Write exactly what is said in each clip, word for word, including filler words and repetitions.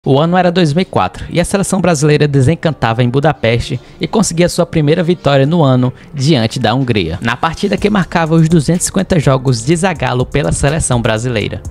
O ano era dois mil e quatro e a seleção brasileira desencantava em Budapeste e conseguia sua primeira vitória no ano diante da Hungria, na partida que marcava os duzentos e cinquenta jogos de Zagallo pela seleção brasileira.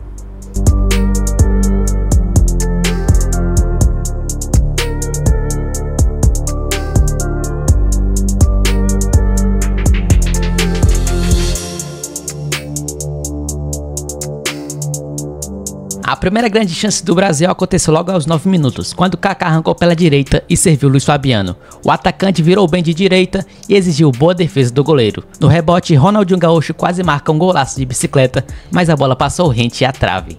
A primeira grande chance do Brasil aconteceu logo aos nove minutos, quando Kaká arrancou pela direita e serviu Luiz Fabiano. O atacante virou bem de direita e exigiu boa defesa do goleiro. No rebote, Ronaldinho Gaúcho quase marca um golaço de bicicleta, mas a bola passou rente à trave.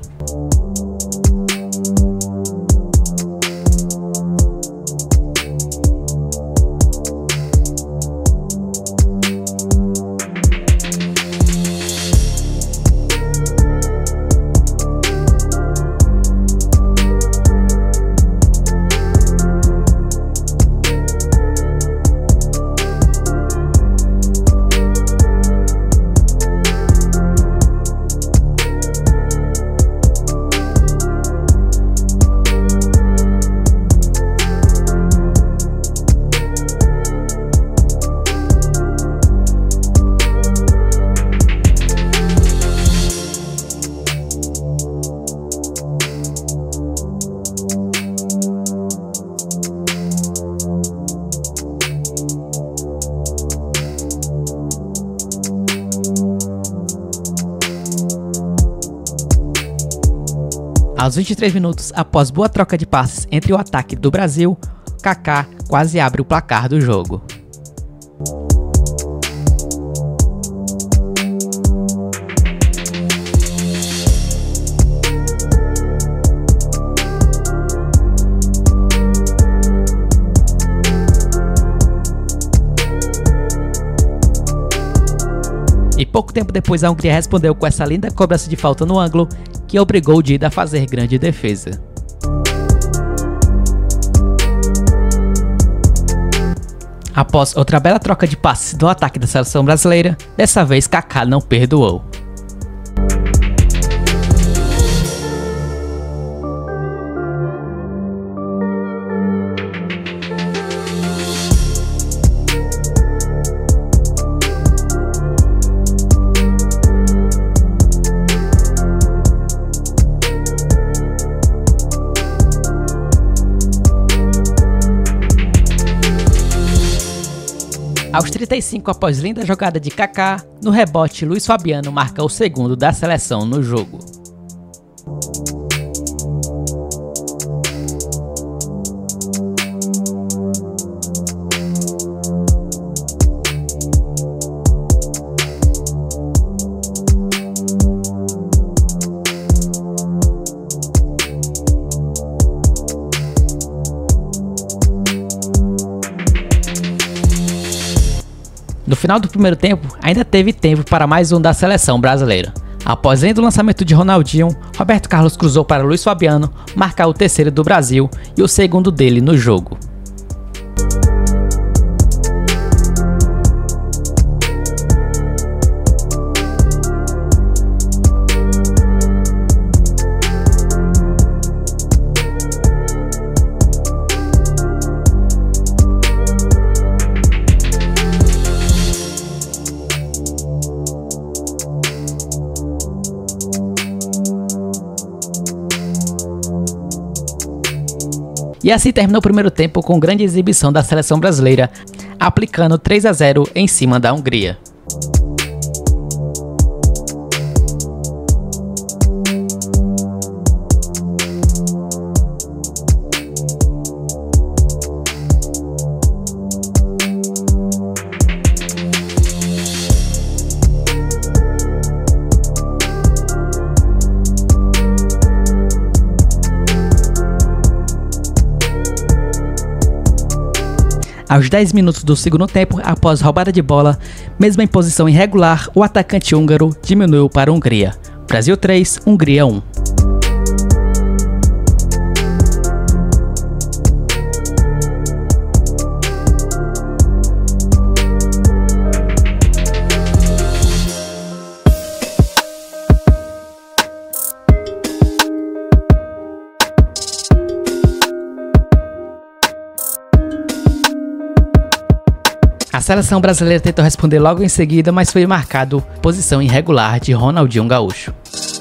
Aos vinte e três minutos, após boa troca de passes entre o ataque do Brasil, Kaká quase abre o placar do jogo. E pouco tempo depois a Hungria respondeu com essa linda cobrança de falta no ângulo, que obrigou o Dida a fazer grande defesa. Após outra bela troca de passes do ataque da seleção brasileira, dessa vez Kaká não perdoou. Aos trinta e cinco, após linda jogada de Kaká, no rebote Luiz Fabiano marca o segundo da seleção no jogo. No final do primeiro tempo, ainda teve tempo para mais um da seleção brasileira. Após lindo lançamento de Ronaldinho, Roberto Carlos cruzou para Luiz Fabiano marcar o terceiro do Brasil e o segundo dele no jogo. E assim terminou o primeiro tempo com grande exibição da seleção brasileira, aplicando três a zero em cima da Hungria. Aos dez minutos do segundo tempo, após roubada de bola, mesmo em posição irregular, o atacante húngaro diminuiu para a Hungria. Brasil três, Hungria um. A seleção brasileira tentou responder logo em seguida, mas foi marcado posição irregular de Ronaldinho Gaúcho.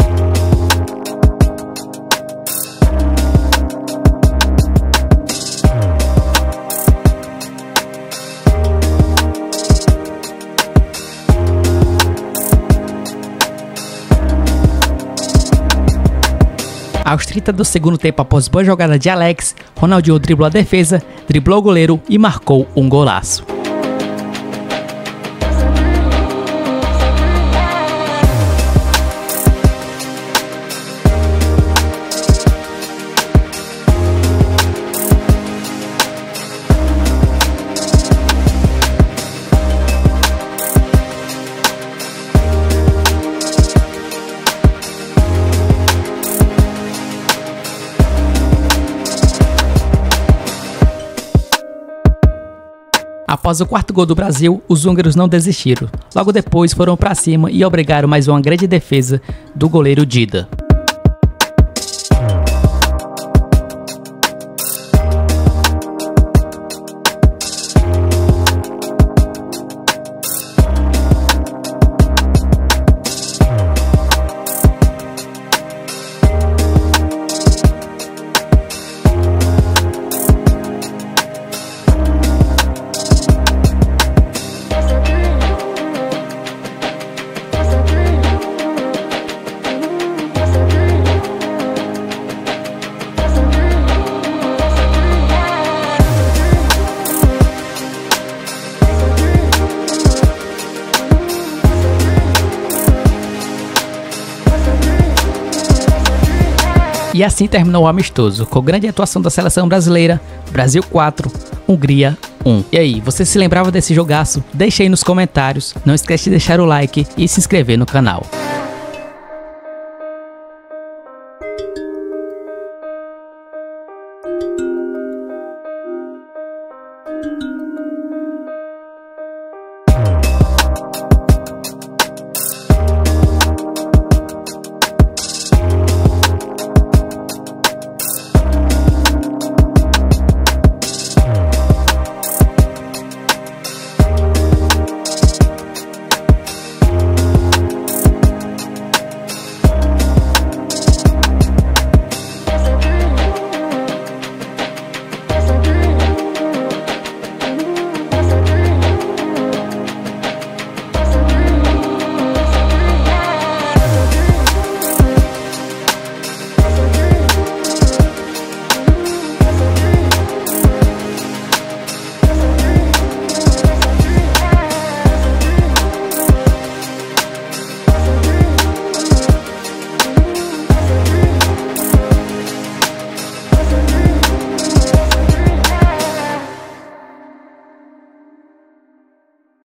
Aos trinta do segundo tempo, após boa jogada de Alex, Ronaldinho driblou a defesa, driblou o goleiro e marcou um golaço. Após o quarto gol do Brasil, os húngaros não desistiram. Logo depois foram para cima e obrigaram mais uma grande defesa do goleiro Dida. E assim terminou o amistoso, com grande atuação da seleção brasileira, Brasil quatro, Hungria um. E aí, você se lembrava desse jogaço? Deixa aí nos comentários, não esquece de deixar o like e se inscrever no canal.